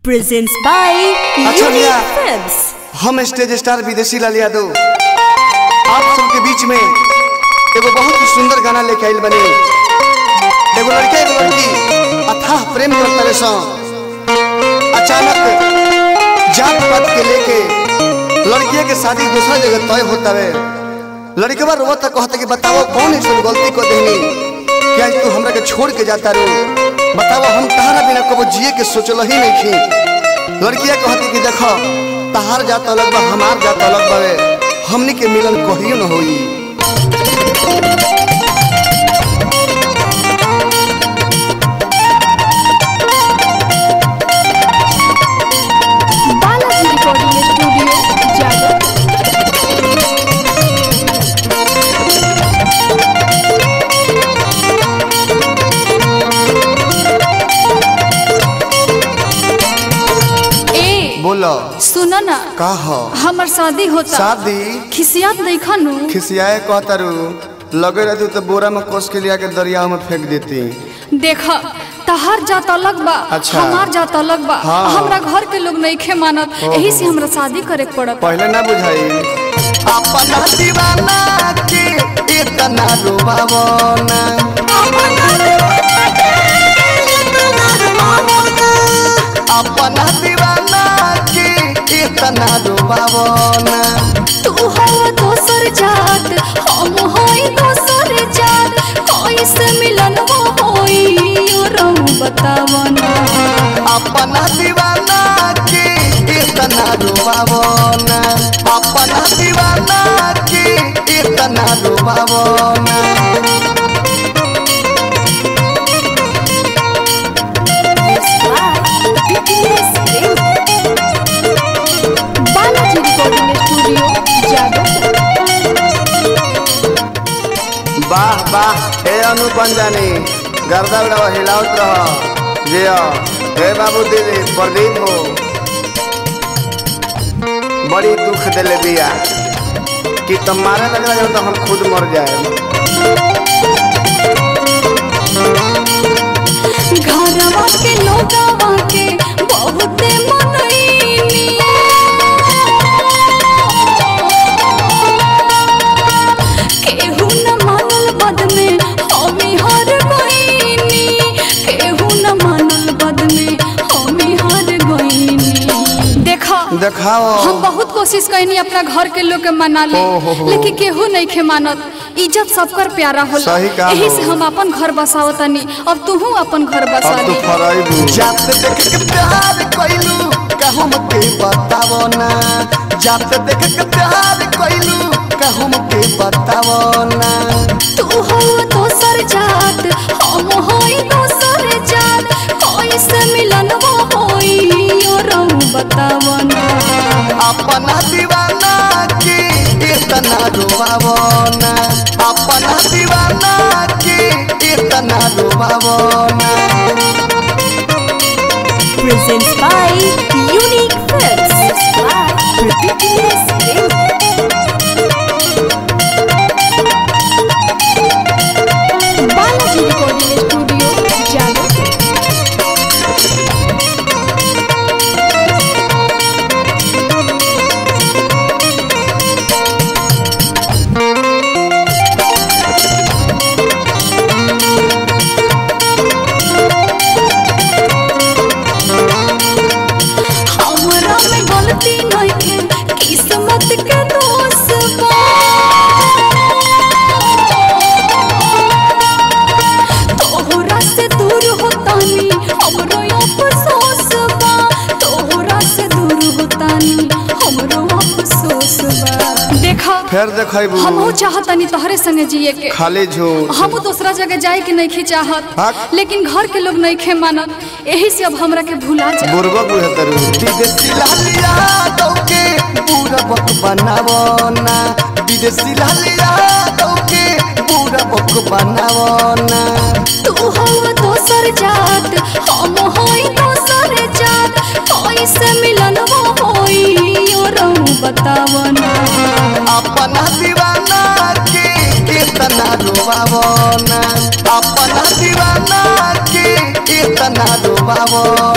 presents by Unique Films। हम stage star Videshi Lal Yadav आप सबके बीच में एगो बहुत ही सुंदर गाना लेके आइल बने। एगो लड़का एगो लड़की अथाह प्रेम करते सो अचानक जात पात के लेके लड़किया के शादी दूसरा जगह तय होता है। लड़कवा रोता कहता कि बताओ कौन ऐसी गलती को देनी क्या तू हमरा के छोड़ के जाता रो, बताओ हम तहरा बिना कबो जिए के सोचल ही नहीं थी। लड़किया कहती कि देखो तहार जात अलग बा हमार जात अलग बावे, हमनी के मिलन कहियो न होई। Balaji recording studio Jadav. बोलो सुनो ना का हो हमर शादी होता। शादी खिसियात देखा नु खिसियाए कहतारू लगे रहती तो बोरा में कोस के लिया के दरिया में फेंक देती। देखा तहार जात अलग बा अच्छा। हमार जात अलग बा। हाँ। हमरा घर के लोग नहीं खे मानत, यही से हमरा शादी करे पड़त। पहले ना बुझाई अपना दीवाना के इतना रोवावना, अपना दीवाना के इतना रोवावना। तू हो दोसर जात हम होई दोसर जात, कैसे मिलन होई रहू बतावना। अपना दीवाना के इतना रोवावना, अपना दीवाना के इतना रोवावना। Balaji recording studio Jadav. वाह वाह हे अनुपम जानी गर्दा उड़ा हिलावत रह जिया हे बाबू दीदी प्रदीप हो बड़ी दुख दिले बिया कि तुम मारे लग रहे हो तो हम खुद मर जाए। घरवा के लोगवा के बहुते मनईनी, केहू न मानल बद में हमी हार गईनी, केहू न मानल बद में हमी हार गईनी। देखा दिखाओ हम बहुत कोशिश कईनी अपना घर के लोग के मना ले, लेकिन केहू नहीं खे मानत। इज्जत सबकर प्यारा होला, सही कहा यही से हम अपन घर बसावतनी। अब तू अपन घर बसा अब तो ले। फराइबू जात देख के प्यार कइलू कहम के बतावो ना, जात देख के प्यार कइलू कहम के बतावो ना। तू हो दोसर जात हम होई दोसर जात, कैसे मिलन होई रहू बतावना। अपना दीवाना के इतना रोवावना, अपना दीवाना के इतना रोवावना। Presents by Unique Films। Balaji recording studio Jadav. हमरा में गलती नहीं है, किस्मत के दोष बा। तोहरा से दूर होतानी हमरो अफसोस बा, तोहरा से दूर होतानी हमरो अफसोस बा। देखा फिर देखैबू हमहू चाहतनी तोहरे संगे जिए के, खाली झूठ हम दूसरा जगह जाए के नहीं चाहत, हक। लेकिन घर के लोग नहीं खे मानत, यही से अब हमरा के भुला जा। बुरबक बुझतरू विदेशी लालिया दौके पूरा बक बनावो ना, विदेशी लालिया दौके पूरा बक बनावो ना। तू हो दोसर जात हम होई दोसर जात, कैसे मिलन होई रहू बतावना। अपना दीवाना के इतना रोवावना, अपना दीवाना के इतना रोवावना।